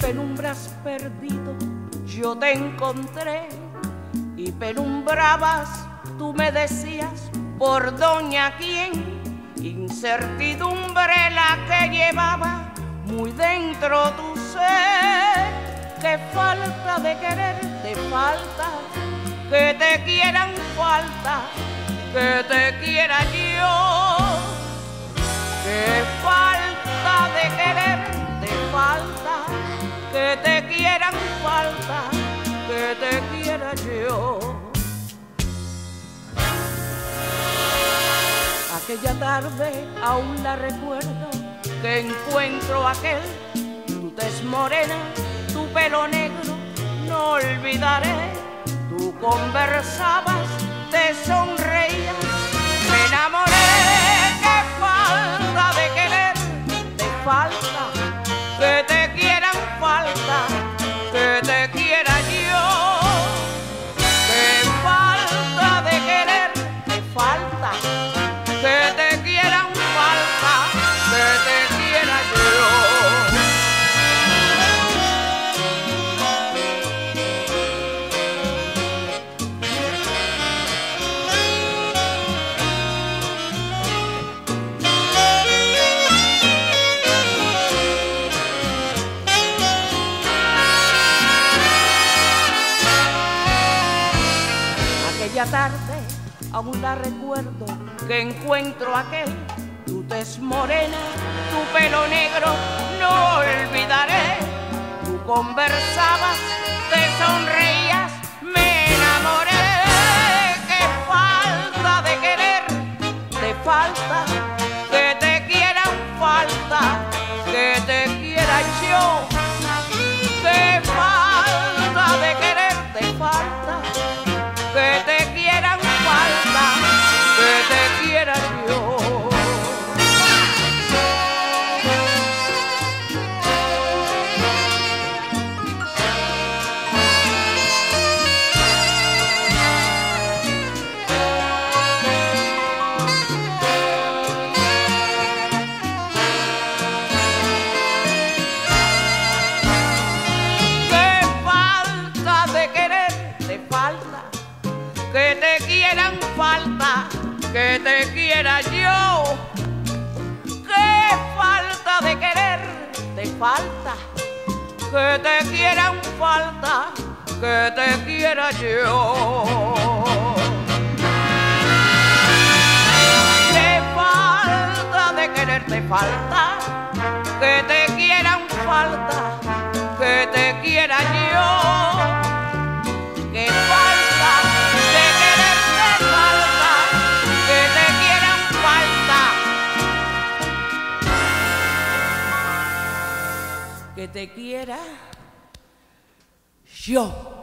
penumbras perdido yo te encontré, y penumbrabas, tú me decías, por doña quién. Incertidumbre la que llevaba muy dentro tu ser. Qué falta de querer te falta, que te quieran falta, que te quiera yo. Qué falta de querer te falta, que te quieran falta, que te quiera yo. Aquella tarde aún la recuerdo, que encuentro aquel, tu tez morena, tu pelo negro, no olvidaré. Tú conversabas, te sonreías, me enamoré. Qué falta de querer te falta, que te quieran falta, que te quiera yo. Qué falta de querer te falta, que te quieran falta, que te quiera yo. Aquella tarde aún la recuerdo, que encuentro aquel, tu tez morena, tu pelo negro, no olvidaré. Tú conversabas, te sonreías, me enamoré. Qué falta de querer te falta, que te quieran falta, que te quiera yo. Qué falta de querer te falta, que te quieran falta, que te quiera yo. Qué falta de querer te falta, que te quieran falta, que te quiera yo. Qué falta de querer te falta, que te quieran falta, que te quiera yo. Qué falta de querer te falta, que te quieran falta, que te quiera yo. Qué falta de querer te falta, que te quieran falta, que te quiera yo.